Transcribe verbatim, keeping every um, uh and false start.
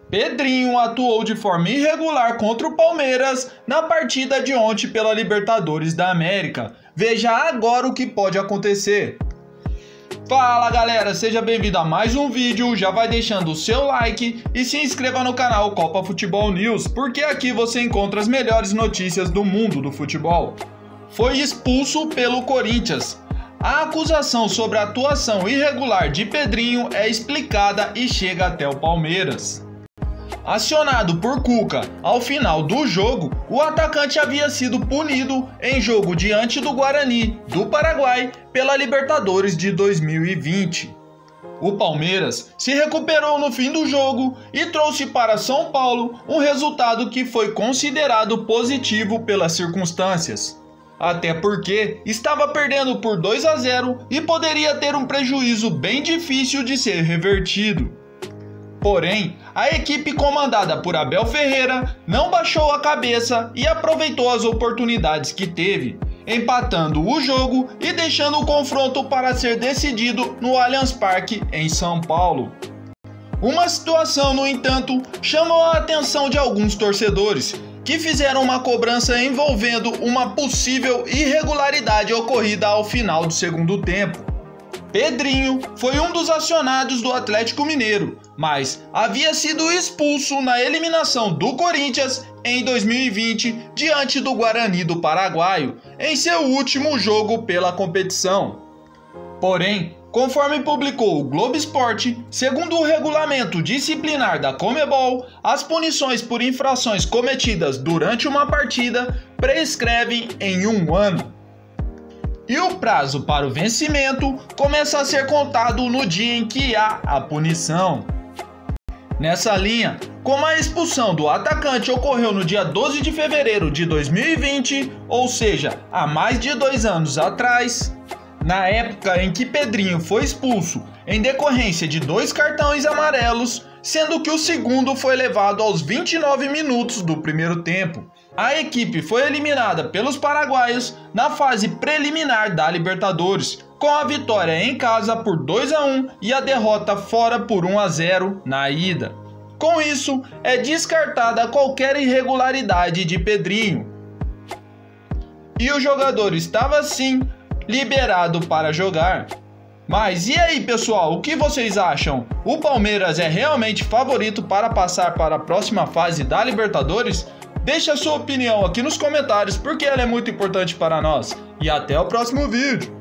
Pedrinho atuou de forma irregular contra o Palmeiras na partida de ontem pela Libertadores da América. Veja agora o que pode acontecer. Fala galera, seja bem-vindo a mais um vídeo, já vai deixando o seu like e se inscreva no canal Copa Futebol News, porque aqui você encontra as melhores notícias do mundo do futebol. Foi expulso pelo Corinthians. A acusação sobre a atuação irregular de Pedrinho é explicada e chega até o Palmeiras. Acionado por Cuca ao final do jogo, o atacante havia sido punido em jogo diante do Guarani, do Paraguai, pela Libertadores de dois mil e vinte. O Palmeiras se recuperou no fim do jogo e trouxe para São Paulo um resultado que foi considerado positivo pelas circunstâncias. Até porque estava perdendo por dois a zero e poderia ter um prejuízo bem difícil de ser revertido. Porém, a equipe comandada por Abel Ferreira não baixou a cabeça e aproveitou as oportunidades que teve, empatando o jogo e deixando o confronto para ser decidido no Allianz Parque, em São Paulo. Uma situação, no entanto, chamou a atenção de alguns torcedores, que fizeram uma cobrança envolvendo uma possível irregularidade ocorrida ao final do segundo tempo. Pedrinho foi um dos acionados do Atlético Mineiro, mas havia sido expulso na eliminação do Corinthians em dois mil e vinte diante do Guarani do Paraguaio, em seu último jogo pela competição. Porém, conforme publicou o Globo Esporte, segundo o regulamento disciplinar da Conmebol, as punições por infrações cometidas durante uma partida prescrevem em um ano. E o prazo para o vencimento começa a ser contado no dia em que há a punição. Nessa linha, como a expulsão do atacante ocorreu no dia doze de fevereiro de dois mil e vinte, ou seja, há mais de dois anos atrás, na época em que Pedrinho foi expulso em decorrência de dois cartões amarelos, sendo que o segundo foi levado aos vinte e nove minutos do primeiro tempo. A equipe foi eliminada pelos paraguaios na fase preliminar da Libertadores, com a vitória em casa por dois a um e a derrota fora por um a zero na ida. Com isso, é descartada qualquer irregularidade de Pedrinho. E o jogador estava sim liberado para jogar. Mas e aí, pessoal, o que vocês acham? O Palmeiras é realmente favorito para passar para a próxima fase da Libertadores? Deixe a sua opinião aqui nos comentários, porque ela é muito importante para nós. E até o próximo vídeo!